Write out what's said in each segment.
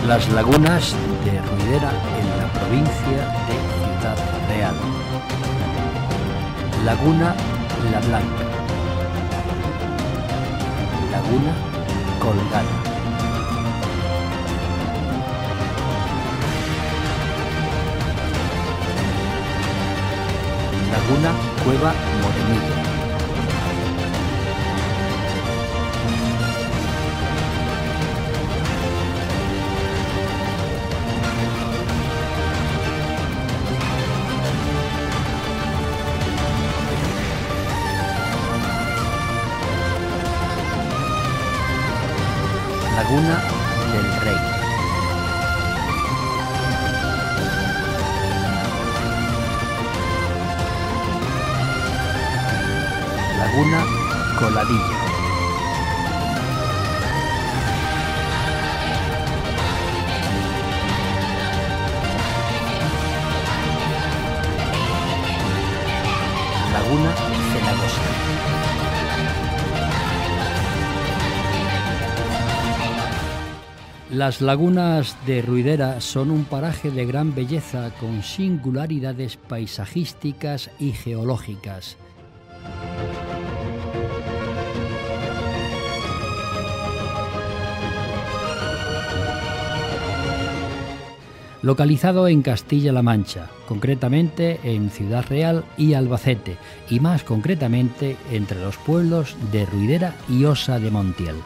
Las lagunas de Ruidera en la provincia de Ciudad Real. Laguna La Blanca. Laguna Colgada. Laguna Cueva Morenilla. Laguna del Rey. Laguna Coladilla. Laguna Cenagosa. Las lagunas de Ruidera son un paraje de gran belleza con singularidades paisajísticas y geológicas. Localizado en Castilla-La Mancha, concretamente en Ciudad Real y Albacete, y más concretamente entre los pueblos de Ruidera y Osa de Montiel.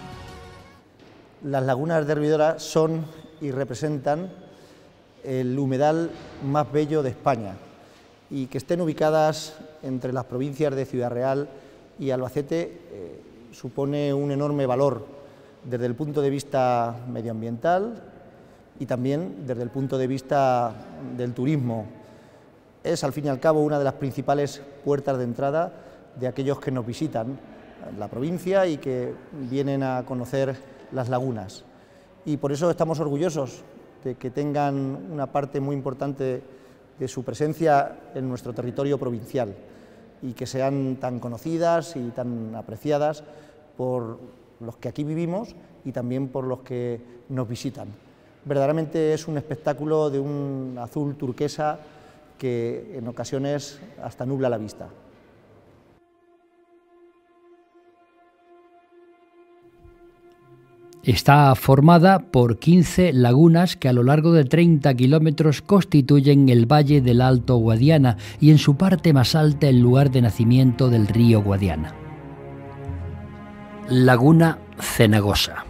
Las lagunas de Ruidera son y representan el humedal más bello de España, y que estén ubicadas entre las provincias de Ciudad Real y Albacete supone un enorme valor desde el punto de vista medioambiental y también desde el punto de vista del turismo. Es al fin y al cabo una de las principales puertas de entrada de aquellos que nos visitan la provincia y que vienen a conocer las lagunas, y por eso estamos orgullosos de que tengan una parte muy importante de su presencia en nuestro territorio provincial y que sean tan conocidas y tan apreciadas por los que aquí vivimos y también por los que nos visitan. Verdaderamente es un espectáculo de un azul turquesa que en ocasiones hasta nubla la vista. Está formada por 15 lagunas que a lo largo de 30 kilómetros constituyen el Valle del Alto Guadiana y en su parte más alta el lugar de nacimiento del río Guadiana. Laguna Cenagosa.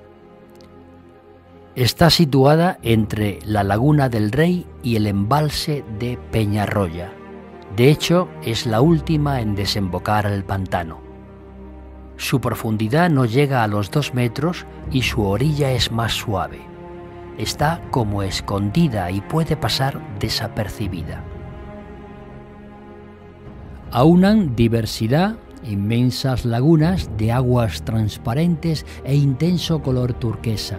Está situada entre la Laguna del Rey y el embalse de Peñarroya. De hecho, es la última en desembocar al pantano. Su profundidad no llega a los 2 metros y su orilla es más suave. Está como escondida y puede pasar desapercibida. Aunan diversidad, inmensas lagunas de aguas transparentes e intenso color turquesa.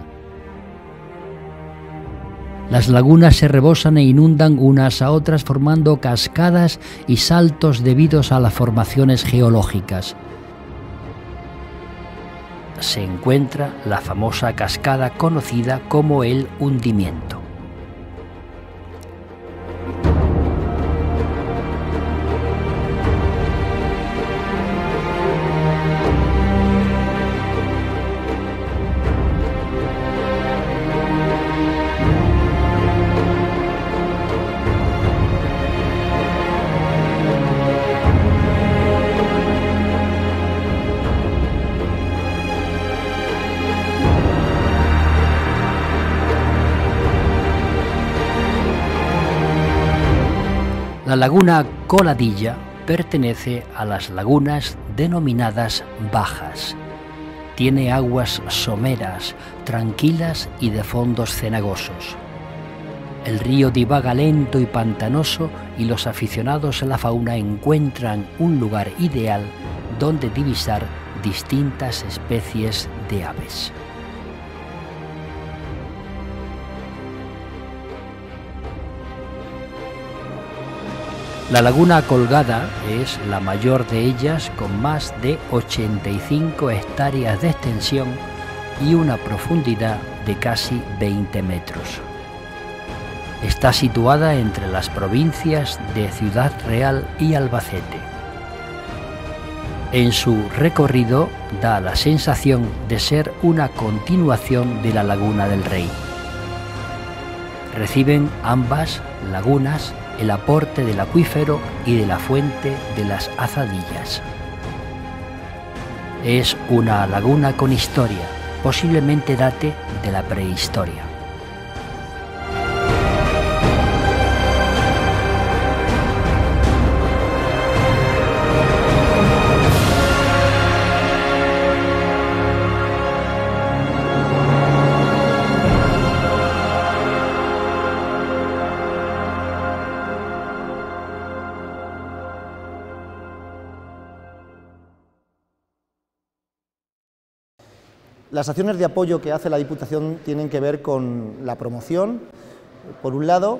Las lagunas se rebosan e inundan unas a otras formando cascadas y saltos debidos a las formaciones geológicas. Se encuentra la famosa cascada conocida como el hundimiento. La laguna Coladilla pertenece a las lagunas denominadas bajas. Tiene aguas someras, tranquilas y de fondos cenagosos. El río divaga lento y pantanoso y los aficionados a la fauna encuentran un lugar ideal donde divisar distintas especies de aves. La Laguna Colgada es la mayor de ellas, con más de 85 hectáreas de extensión y una profundidad de casi 20 metros. Está situada entre las provincias de Ciudad Real y Albacete. En su recorrido da la sensación de ser una continuación de la Laguna del Rey. Reciben ambas lagunas el aporte del acuífero y de la fuente de las Azadillas. Es una laguna con historia, posiblemente date de la prehistoria. Las acciones de apoyo que hace la Diputación tienen que ver con la promoción, por un lado,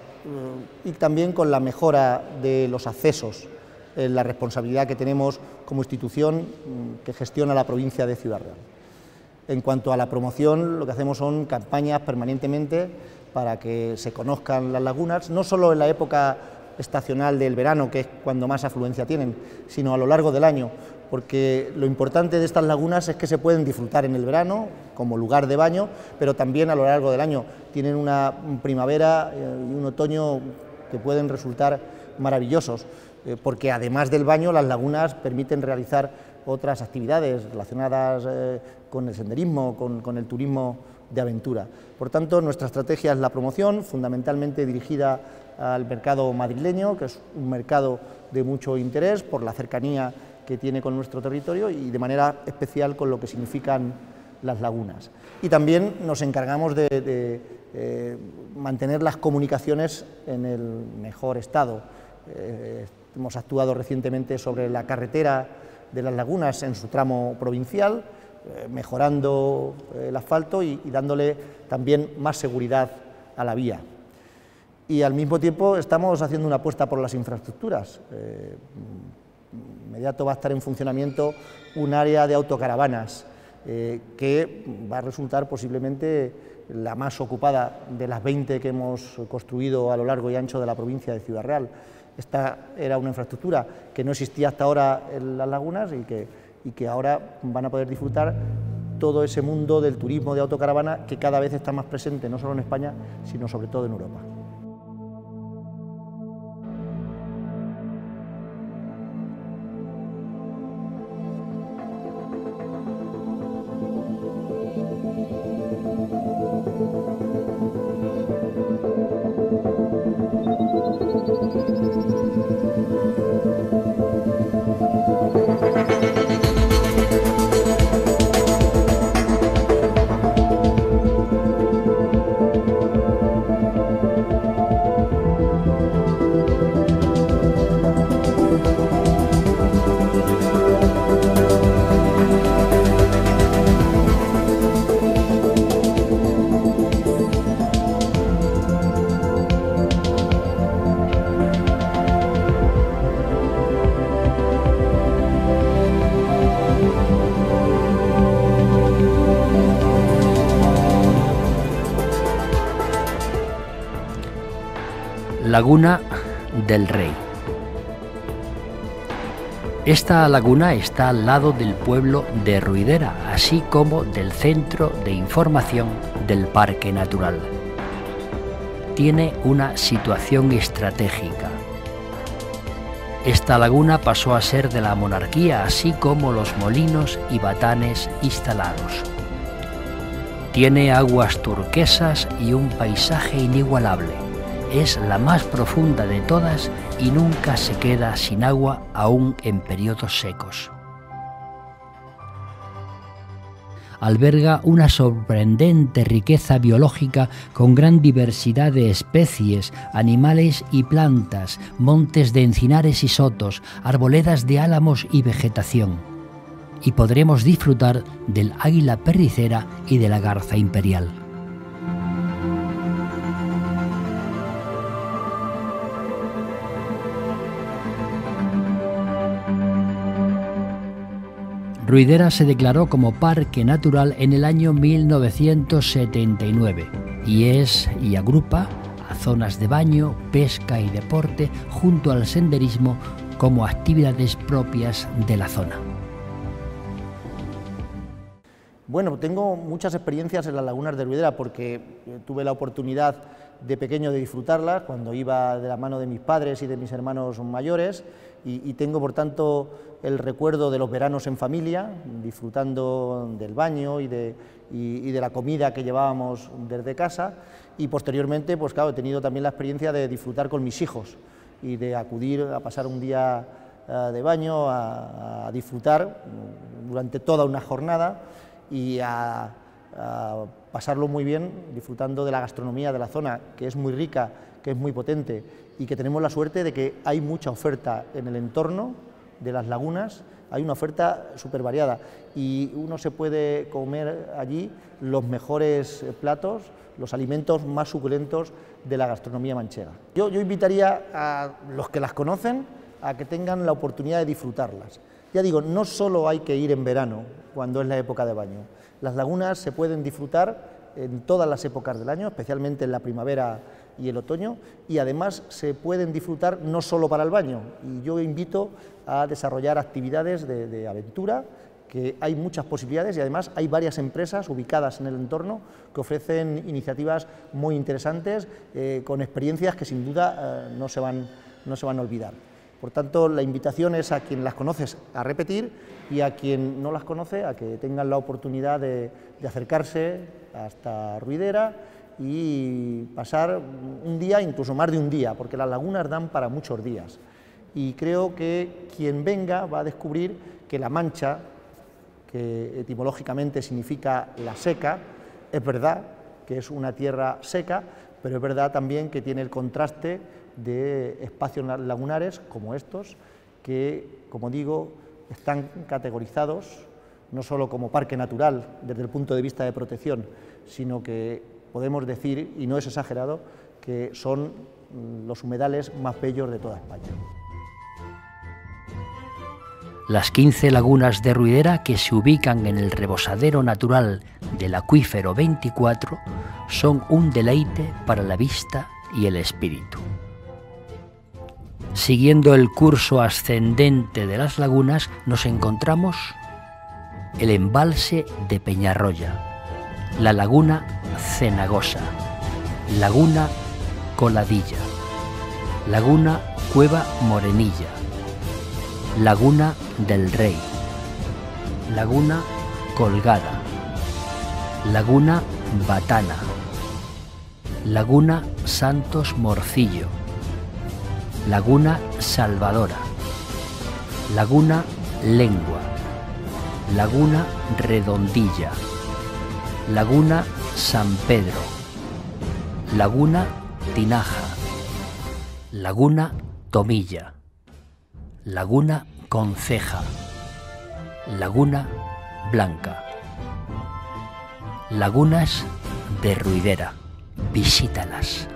y también con la mejora de los accesos, la responsabilidad que tenemos como institución que gestiona la provincia de Ciudad Real. En cuanto a la promoción, lo que hacemos son campañas permanentemente para que se conozcan las lagunas, no solo en la época estacional del verano, que es cuando más afluencia tienen, sino a lo largo del año, porque lo importante de estas lagunas es que se pueden disfrutar en el verano como lugar de baño, pero también a lo largo del año. Tienen una primavera y un otoño que pueden resultar maravillosos, porque además del baño las lagunas permiten realizar otras actividades relacionadas con el senderismo, con el turismo de aventura. Por tanto, nuestra estrategia es la promoción, fundamentalmente dirigida al mercado madrileño, que es un mercado de mucho interés por la cercanía que tiene con nuestro territorio y de manera especial con lo que significan las lagunas. Y también nos encargamos de mantener las comunicaciones en el mejor estado. Hemos actuado recientemente sobre la carretera de las lagunas en su tramo provincial, mejorando el asfalto y dándole también más seguridad a la vía. Y al mismo tiempo estamos haciendo una apuesta por las infraestructuras. Inmediato va a estar en funcionamiento un área de autocaravanas que va a resultar posiblemente la más ocupada de las 20 que hemos construido a lo largo y ancho de la provincia de Ciudad Real. Esta era una infraestructura que no existía hasta ahora en las lagunas y que ahora van a poder disfrutar todo ese mundo del turismo de autocaravana que cada vez está más presente, no solo en España, sino sobre todo en Europa. Laguna del Rey. Esta laguna está al lado del pueblo de Ruidera, así como del Centro de Información del Parque Natural. Tiene una situación estratégica. Esta laguna pasó a ser de la monarquía, así como los molinos y batanes instalados. Tiene aguas turquesas y un paisaje inigualable. Es la más profunda de todas y nunca se queda sin agua, aún en periodos secos. Alberga una sorprendente riqueza biológica con gran diversidad de especies, animales y plantas, montes de encinares y sotos, arboledas de álamos y vegetación. Y podremos disfrutar del águila perricera y de la garza imperial. Ruidera se declaró como parque natural en el año 1979 y agrupa a zonas de baño, pesca y deporte junto al senderismo como actividades propias de la zona. Bueno, tengo muchas experiencias en las lagunas de Ruidera porque tuve la oportunidad de pequeño de disfrutarlas cuando iba de la mano de mis padres y de mis hermanos mayores y tengo por tanto el recuerdo de los veranos en familia, disfrutando del baño y de la comida que llevábamos desde casa y posteriormente pues claro, he tenido también la experiencia de disfrutar con mis hijos y de acudir a pasar un día de baño, a disfrutar durante toda una jornada y a pasarlo muy bien disfrutando de la gastronomía de la zona, que es muy rica, que es muy potente y que tenemos la suerte de que hay mucha oferta en el entorno de las lagunas, hay una oferta súper variada y uno se puede comer allí los mejores platos, los alimentos más suculentos de la gastronomía manchega. Yo invitaría a los que las conocen a que tengan la oportunidad de disfrutarlas. Ya digo, no solo hay que ir en verano, cuando es la época de baño. Las lagunas se pueden disfrutar en todas las épocas del año, especialmente en la primavera y el otoño, y además se pueden disfrutar no solo para el baño. Y yo invito a desarrollar actividades de aventura, que hay muchas posibilidades y además hay varias empresas ubicadas en el entorno que ofrecen iniciativas muy interesantes, con experiencias que sin duda no se van a olvidar. Por tanto, la invitación es a quien las conoce a repetir y a quien no las conoce a que tengan la oportunidad de acercarse hasta Ruidera y pasar un día, incluso más de un día, porque las lagunas dan para muchos días. Y creo que quien venga va a descubrir que la Mancha, que etimológicamente significa la seca, es verdad que es una tierra seca, pero es verdad también que tiene el contraste de espacios lagunares como estos, que, como digo, están categorizados no solo como parque natural desde el punto de vista de protección, sino que podemos decir, y no es exagerado, que son los humedales más bellos de toda España. Las 15 lagunas de Ruidera, que se ubican en el rebosadero natural del acuífero 24, son un deleite para la vista y el espíritu. Siguiendo el curso ascendente de las lagunas, nos encontramos el embalse de Peñarroya, la laguna Cenagosa, laguna Coladilla, laguna Cueva Morenilla, laguna del Rey, laguna Colgada, laguna Batana, laguna Santos Morcillo, laguna Salvadora, laguna Lengua, laguna Redondilla, laguna San Pedro, laguna Tinaja, laguna Tomilla, laguna Conceja, laguna Blanca. Lagunas de Ruidera, visítalas.